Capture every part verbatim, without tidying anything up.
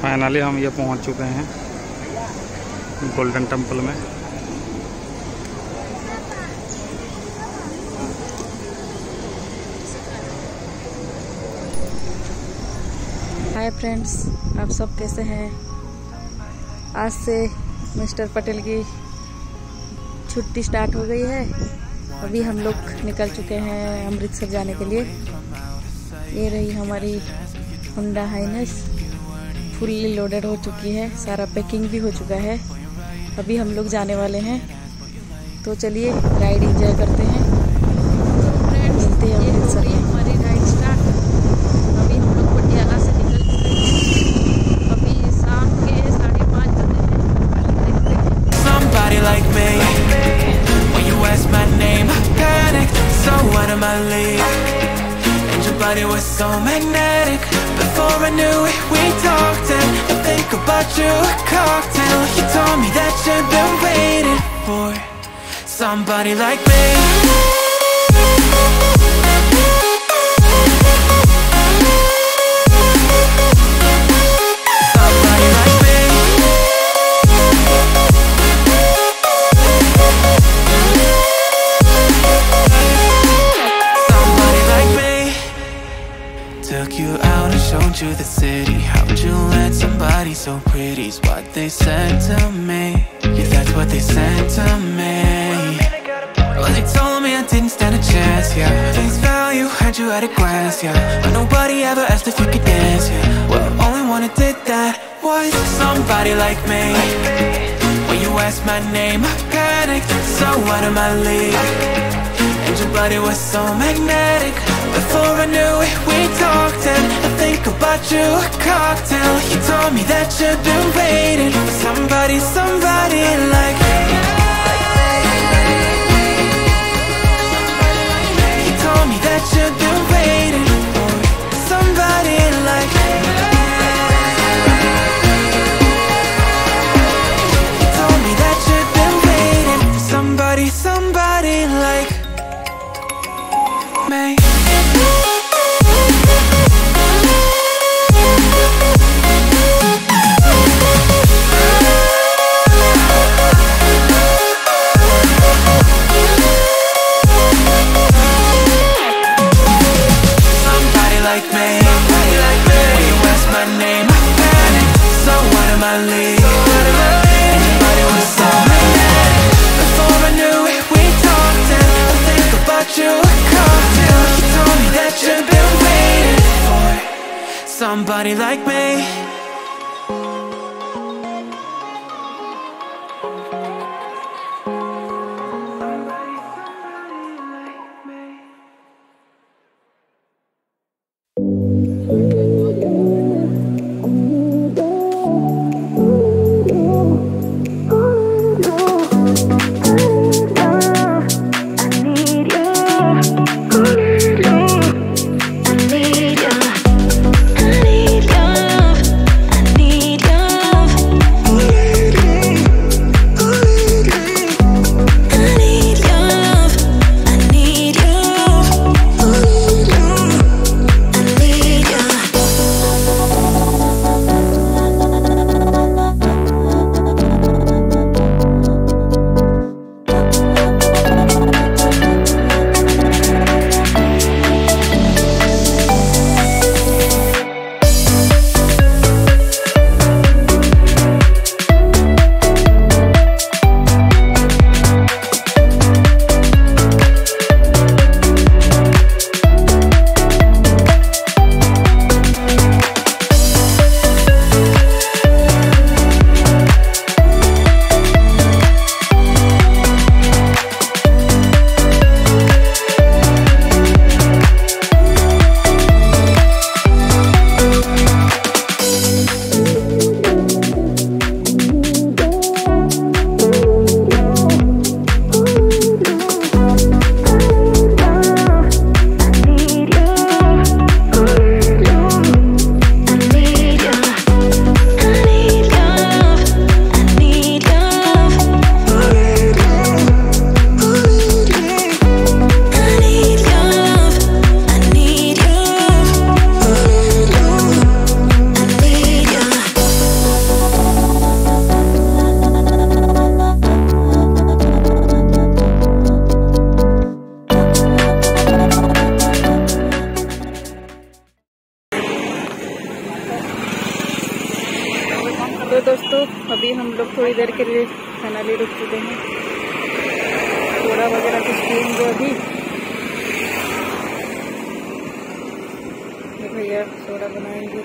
Finally हम ये पहुंच चुके हैं गोल्डन टेम्पल में। हाय फ्रेंड्स, आप सब कैसे हैं? आज से मिस्टर पटेल की छुट्टी स्टार्ट हो गई है। अभी हम लोग निकल चुके हैं अमृतसर जाने के लिए। ये रही हमारी होंडा हाइनेस, फुल्ली लोडेड हो चुकी है, सारा पैकिंग भी हो चुका है। अभी हम लोग जाने वाले हैं, तो चलिए राइड एंजॉय करते हैं। मिलते हैं अमृतसर में। हमारी राइड स्टार्ट। अभी हम लोग पटियाला से निकल चुके हैं। अभी शाम के साढ़े पाँच बजे हैं। Somebody like me, when you ask my name, I panicked, so out of my league. And your body was so magnetic. Before I knew it, we talked, and I think about you, a cocktail. You told me that you've been waiting for somebody like me. Took you out and showed you the city. How'd you let somebody so pretty's what they said to me? Yeah, that's what they said to me. Well, they told me I didn't stand a chance, yeah. Face value, had you at a glance, yeah. But nobody ever asked if you could dance, yeah. Well, only one who did that was somebody like me. When you asked my name, I panicked, so out of my league. And your body was so magnetic. Before I knew it, we talked, and I think about you, a cocktail. You told me that you've been waiting for somebody, somebody like me. You told me that you've been waiting for somebody like me. You told me that you've been waiting for somebody, somebody like me. Somebody like me. अभी हम लोग थोड़ी देर के लिए खाना ले रुक चुके हैं। थोड़ा वगैरह कुछ पिएंगे अभी। भैया सोडा बनाएंगे।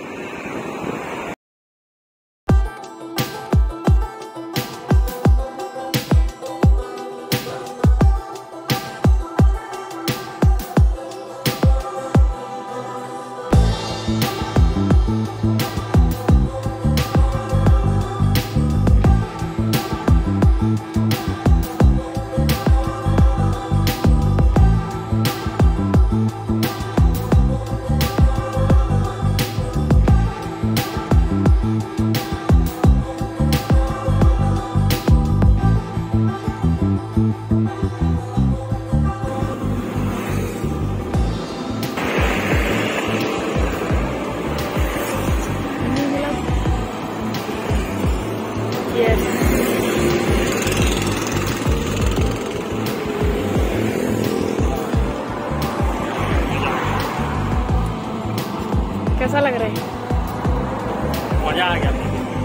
कैसा लग रहा है? मजा आ गया।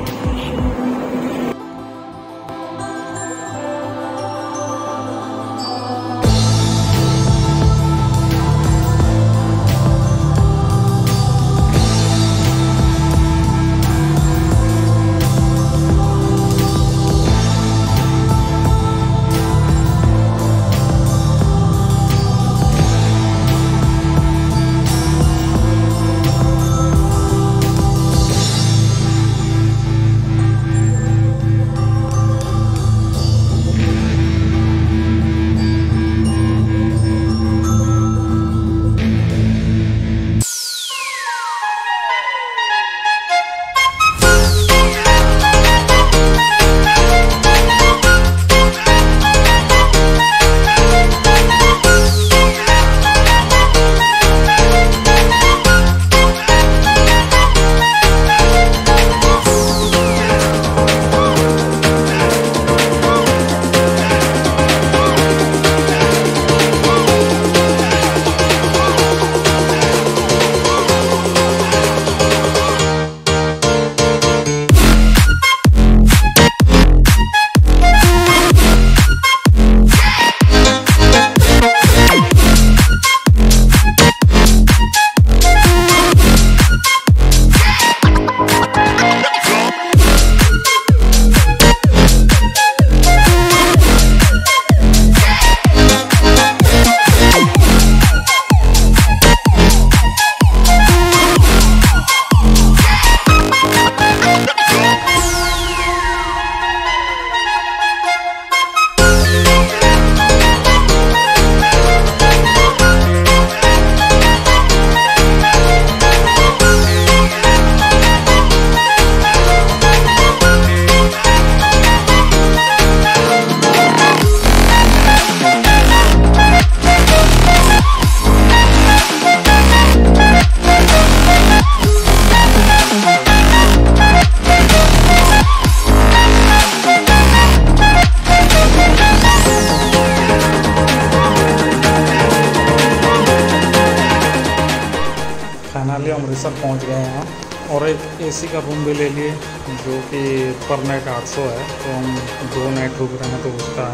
फाइनली अमृतसर पहुंच गए हैं और एक एसी का रूम भी ले लिए जो कि पर नाइट आठ सौ है। तो हम दो नाइट रुक रहे हैं तो उसका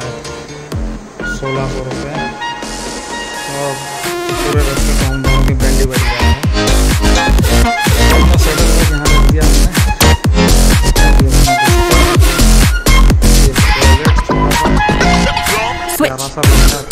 है सोलह सौ रुपये। और पूरे रास्ते को हम दोनों की बैंडी बज गया है। यहाँ रख दिया हमने प्यारा सा